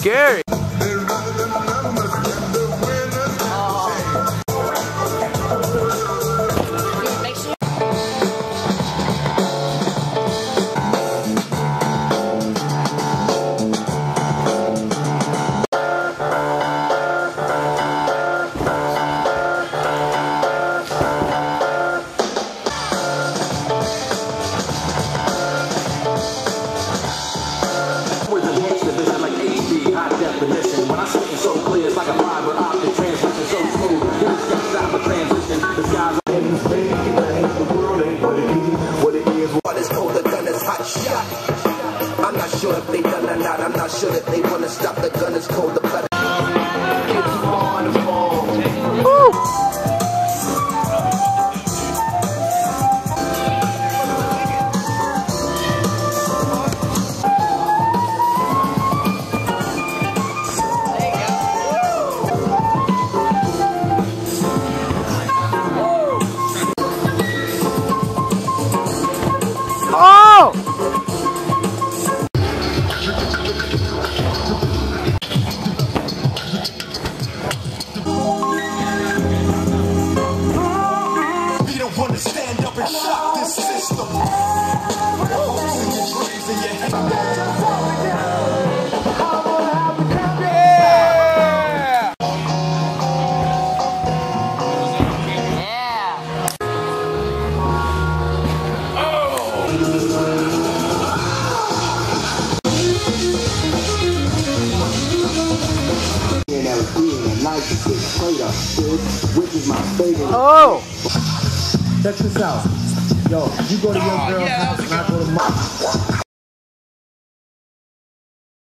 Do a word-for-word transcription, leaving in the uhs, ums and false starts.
scary. When I speak so clear, it's like a fiber optic transmission so smooth. You just can't stop a transition. The skies are in space. The world ain't what it is. What it is. What is cold, the gun is hot shot. I'm not sure if they done or not. I'm not sure that they wanna stop. The gun is cold, the blood. It's on the fall. Woo! Oh! You don't want to stand up and shock this system. Hopes and your dreams and your which is my favorite. Oh! Check this out. Yo, you go to your girl's house and I go to mine.